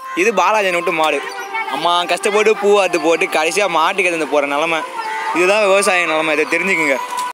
இது பாலாஜி விட்டு மாடு. அம்மா கஷ்டப்பட்டு பூ அறுத்து போட்டு கடைசியாக மாட்டுக்கு எதிர்ந்து போகிற நிலமை. இதுதான் விவசாய நிலமை. இதை தெரிஞ்சுக்குங்க.